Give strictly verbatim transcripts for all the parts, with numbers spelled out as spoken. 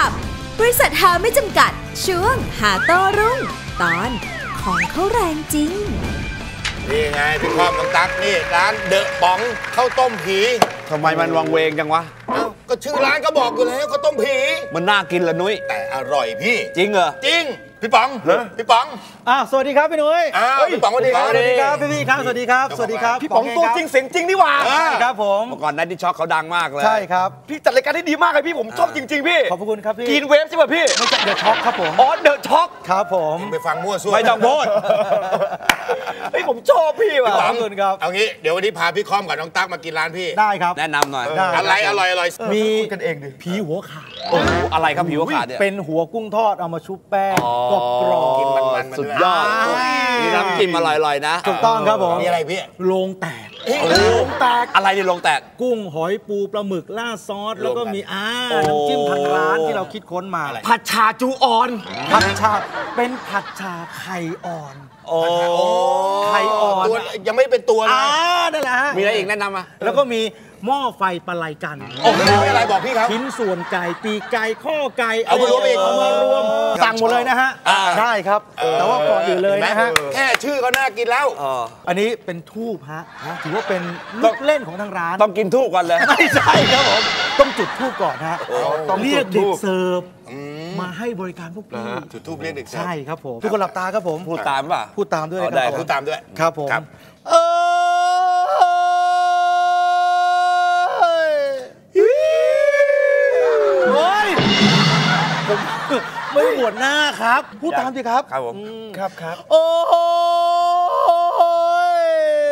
กับบริษัทหาไม่จำกัดช่วงหาโต้รุ่งตอนของเขาแรงจริงนี่ไงพี่พ่อของตั๊กนี่ร้านเดอะป๋องข้าวต้มผีทำไมมันวังเวงจังวะเอ้าก็ชื่อร้านก็บอกอยู่แล้วข้าวต้มผีมันน่ากินเหรอนุ้ยแต่อร่อยพี่จริงเหรอจริงพี่ป๋องพี่ป๋องอ้าวสวัสดีครับพี่นุ้ยอ้าวพี่ป๋องสวัสดีครับสวัสดีครับพี่พี่ครับสวัสดีครับสวัสดีครับพี่ป๋องตัวจริงเสียงจริงนี่หว่าใช่ครับผมเมื่อก่อนนั้นที่ช็อกเขาดังมากเลยใช่ครับพี่จัดรายการได้ดีมากเลยพี่ผมชอบจริงๆพี่ขอบคุณครับพี่กินเวฟใช่ป่ะพี่ไม่ใช่เดอะช็อกครับผมอ๋อเดอะช็อกครับผมไปฟังมั่วซั่วไม่ต้องพูดเฮ้ยผมชอบพี่ว่ะขอบคุณครับเอางี้เดี๋ยววันนี้พาพี่คอมกับน้องตั๊กมากินร้านพี่ได้ครับแนะนำหน่อยอะไรอร่อยอร่อยมีกันเองดิผีหัวขาดโอ้โหอะไรครับผีหัวขาดเนี่ยเป็นหัวกุ้งทอดเอามาชุบแป้งกรอบกรอบกินมันๆสุดยอดมีน้ำจิ้มอร่อยๆนะถูกต้องครับผมมีอะไรพี่โลงแตกโลงแตกอะไรเนี่ยโลงแตกกุ้งหอยปูปลาหมึกราดซอสแล้วก็มีอ่าน้ำจิ้มทางร้านที่เราคิดค้นมาผัดชาจูอ่อนผัดชาเป็นผัดชาไข่อ่อนโอ้ไข่อ่อนยังไม่เป็นตัวเลยอ่านั่นแหละมีอะไรอีกแนะนำอ่ะแล้วก็มีหม้อไฟปลาไหลกันโอ้โหอะไรบอกพี่ครับชิ้นส่วนไก่ปีกไก่ข้อไก่เอามารวมอีกเอามารวมสั่งหมดเลยนะฮะได้ครับแต่ว่าก่อนอื่นเลยนะฮะแค่ชื่อก็น่ากินแล้วอันนี้เป็นทูบฮะถือว่าเป็นลูกเล่นของทางร้านต้องกินทูบก่อนเลยไม่ใช่ครับผมต้องจุดทูบก่อนฮะต้องเรียกเด็กเสิร์ฟมาให้บริการพวกพี่จุดทูบเรียกเด็กเสิร์ฟใช่ครับผมทุกคนหลับตาครับผมพูดตามป่ะพูดตามด้วยได้พูดตามด้วยครับผมเออโอ้ยผมไม่หมดหน้าครับพูดตามสิครับครับผมครับครับโอ้ย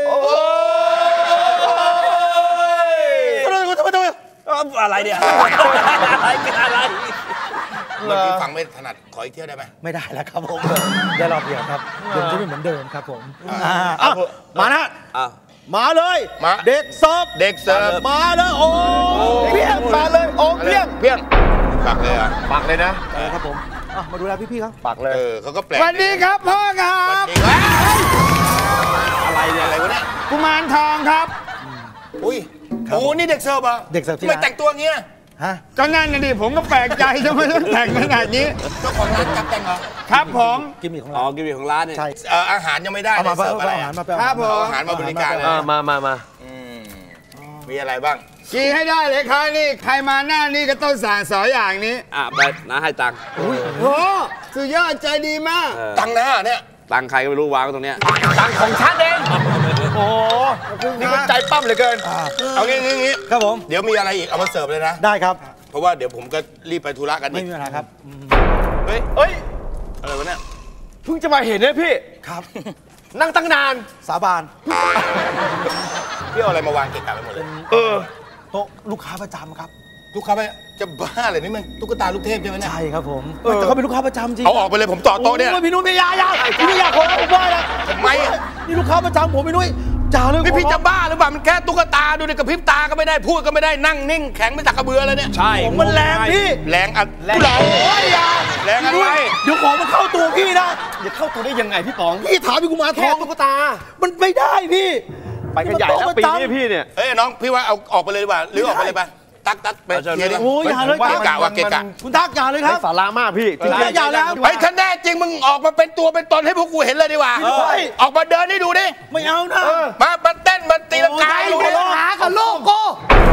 อะไรเนี่ยอะไรเป็นอะไรเมื่อกี้ฟังไม่ถนัดขออีกเที่ยวได้ไหมไม่ได้แล้วครับผมได้รอบเดียวครับเดิมจะไม่เหมือนเดิมครับผมมานะมาเลยเด็กเสิร์ฟเด็กเสิร์ฟมาเลยโอ้เพี้ยงมาเลยโอ้เพี้ยงเพี้ยงปักเลยอ่ะปักเลยนะครับผมมาดูแลพี่ๆครับปักเลยเออเขาก็แปลกสวัสดีครับพ่อครับอะไรเนี่ยอะไรวะเนี่ยกุมารทองครับอุ้ยโอ้นี่เด็กเสิร์ฟอ่ะเด็กเสิร์ฟที่ไม่แต่งตัวเงี้ยฮะก็นั่นนะดิผมก็แปลกใจทำไมต้องแต่งขนาดนี้เจ้าของร้านจับแต่งเหรอครับผมกิมมิคของร้านอ๋อกิมมิคของร้านเนี่ยใช่อาหารยังไม่ได้เอามาเสิร์ฟอะไรครับผมอาหารมาบริการเลยมามามามีอะไรบ้างกี่ให้ได้เลยครับนี่ใครมาหน้านี่ก็ต้องสั่งสองอย่างนี้อ่ะไปน้าให้ตังค์โอ้สุดยอดใจดีมากตังค์นะเนี่ยตังค์ใครก็ไม่รู้วางตรงเนี้ยตังค์ของฉันเองโอ้นี่มันใจปั้มเหลือเกินเอางี้งี้ครับผมเดี๋ยวมีอะไรอีกเอามาเสิร์ฟเลยนะได้ครับเพราะว่าเดี๋ยวผมก็รีบไปธุระกันไม่มีปัญหาครับเฮ้ยเฮ้ยอะไรวะเนี่ยเพิ่งจะมาเห็นเนี่ยพี่ครับนั่งตั้งนานสาบานพี่เอาอะไรมาวางเกะกะไปหมดเลยเออโต๊ะลูกค้าประจำครับลูกค้าไปจะบ้าเลยนี่มันตุ๊กตาลูกเทพใช่ไหมเนี่ยใช่ครับผมแต่เขาเป็นลูกค้าประจำจริงเอาออกไปเลยผมต่อโต๊ะเนี่ยพี่นุ้ยพี่ยายาพี่นุ้ยอยากขอผมว่าละทำไมนี่ลูกค้าประจำผมพี่นุ้ยจ่าเลยพี่จะบ้าหรือเปล่ามันแค่ตุ๊กตาดูในกระพริบตาก็ไม่ได้พูดก็ไม่ได้นั่งนิ่งแข็งไม่ตักกระเบือเลยเนี่ยใช่มันแรงพี่แรงอะแรงแรงอะไรเดี๋ยวของมันเข้าตัวพี่นะจะเข้าตัวได้ยังไงพี่ป๋องพี่ถามพี่กุมารทองตุ๊กตามันไม่ได้พี่ไปกันใหญ่แล้วปีนี้พี่เนี่ยเอ้ยน้องพี่ว่าเอาออกไปเลยดีกว่าหรือออกไปเลยป่ะตักตักไปเชียร์ดิโอ้ยอย่าเลยเกะกะว่าเกะกะคุณตักอย่าเลยครับสาระมากพี่จริงๆอย่าแล้วไอ้ท่านแน่จริงมึงออกมาเป็นตัวเป็นตนให้พวกกูเห็นเลยดีกว่าออกมาเดินให้ดูดิไม่เอานะมามาเต้นมาตีลังกาดูดิหากับโลกโก้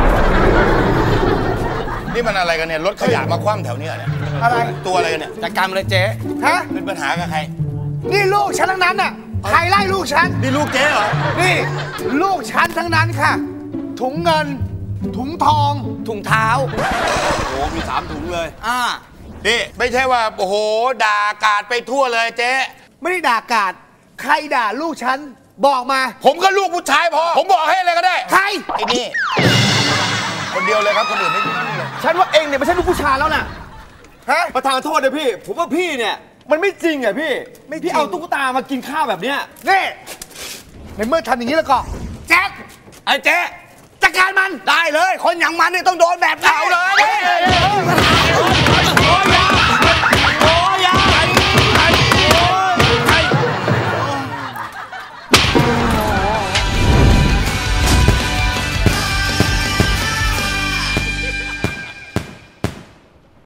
นี่มันอะไรกันเนี่ยรถขยะมาคว่ำแถวนี้เนี่ยอะไรตัวอะไรกันเนี่ยจัดการเลยเจ๊ฮะเป็นปัญหากับใครนี่ลูกฉันทั้งนั้นน่ะใครไล่ลูกฉันนี่ลูกเจ๊เหรอนี่ลูกฉันทั้งนั้นค่ะถุงเงินถุงทองถุงเท้าโอ้มีสามถุงเลยอ่านี่ไม่ใช่ว่าโอ้โหด่ากาดไปทั่วเลยเจ๊ไม่ได้ด่ากาดใครด่าลูกฉันบอกมาผมก็ลูกผู้ชายพอผมบอกให้อะไรก็ได้ใครไอ้นี่คนเดียวเลยครับคนอื่นไม่ยุ่งเลยฉันว่าเองเนี่ยไม่ใช่ลูกผู้ชายแล้วน่ะฮะประธานโทษเลยพี่ผมว่าพี่เนี่ยมันไม่จริงอ่ะพี่ไม่พี่เอาตุ๊กตามากินข้าวแบบเนี้ยนี่ในเมื่อทำอย่างนี้แล้วก็แจ๊คไอ้เจ๊จัดการมันได้เลยคนอย่างมันเนี่ยต้องโดนแบบเอาเลย